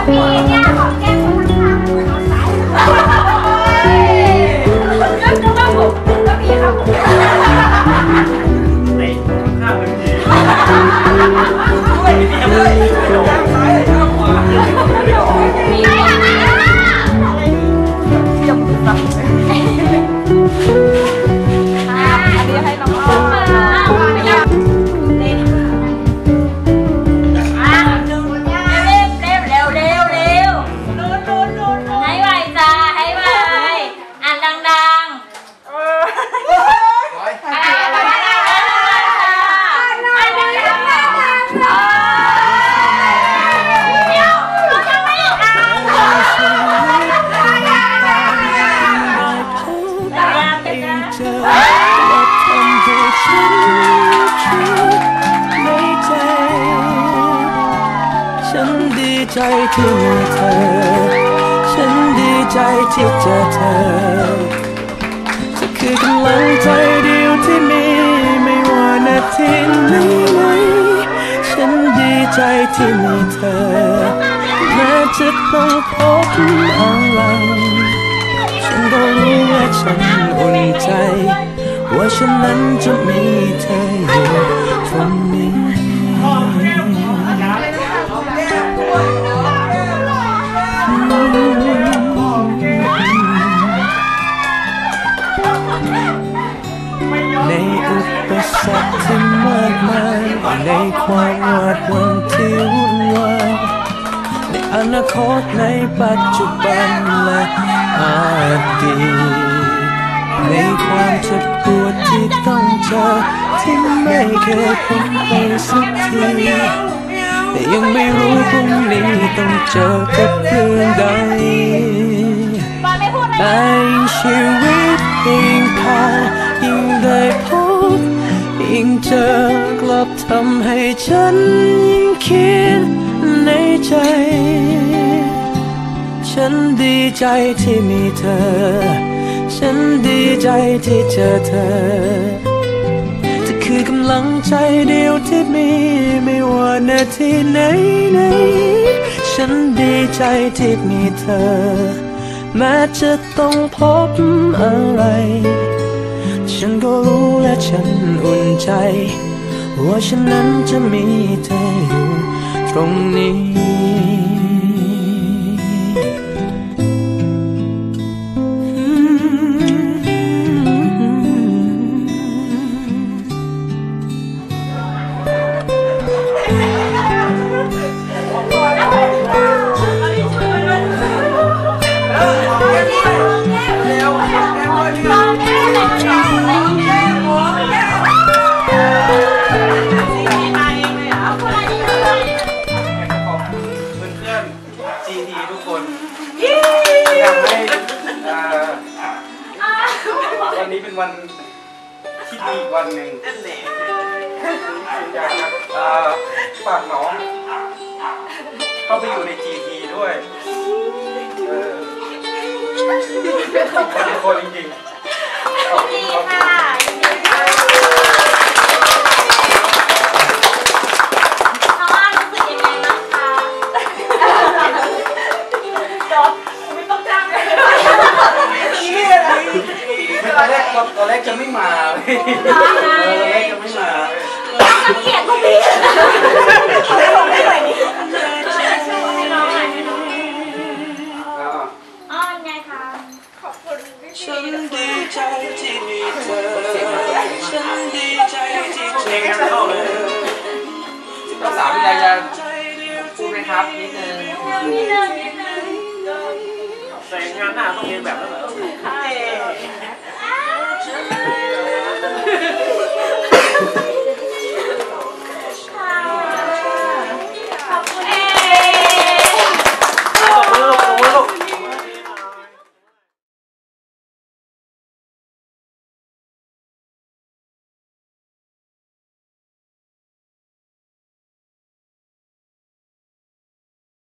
ปีเนี่ยขอแก้คนข้างๆนอนสายแล้วก็ผมก็มีครับในข้างๆเป็นดีด้วยนี่เลยข้างซ้ายข้างขวามีไหมจมตับอันนี้ให้น้องอ้อมใจที่มีเธอฉันดีใจที่เจอเธอจะคือกำลังใจเดียวที่มีไม่ว่านาทีไหนฉันดีใจที่มีเธอแม้จะต้องพบอะไรฉันก็รู้ว่าฉันอุ่นใจว่าฉันนั้นจะมีเธออยู่ตรงนี้ในอุปสรรคที่มากมายในความหวาดหวั่นที่วุ่นวายในอนาคตในปัจจุบันและอดีตในความเจ็บปวดที่ต้องเจอที่ไม่เคยพ้นไปสักทีแต่ยังไม่รู้พรุ่งนี้ต้องเจอกับเรื่องใดแต่ชีวิตยิ่งผ่านยิ่งได้พบยิ่งเจอกลับทำให้ฉันยิ่งคิดในใจฉันดีใจที่มีเธอฉันดีใจที่เจอเธอเธอคือกำลังใจเดียวที่มีไม่ว่านาทีไหนฉันดีใจที่มีเธอแม้จะต้องพบอะไรฉันก็รู้และฉันอุ่นใจว่าฉันนั้นจะมีเธออยู่ตรงนี้วันนี้เป็นวันที่ดีอีกวันหนึ่งอยากฝากน้องเข้าไปอยู่ใน GT ด้วยเป็นคนจริงๆขอบคุณค่ะน้องอ้อรู้สึกยังไงบ้างคะจบไม่ต้องจ้างเลยตอนแรกจะไม่มาตอนแรกจะไม่มาเกลียดคนนี้ให้ลงได้หน่อยนี่ให้น้องหน่อยอ้อนไงคะขอบคุณฉันดีใจที่มีเธอฉันดีใจที่เจอเธอต้องสาววิทยาพูดไหมครับนิดนึงใส่งานหน้าต้องเรียนแบบนั้นเหรอ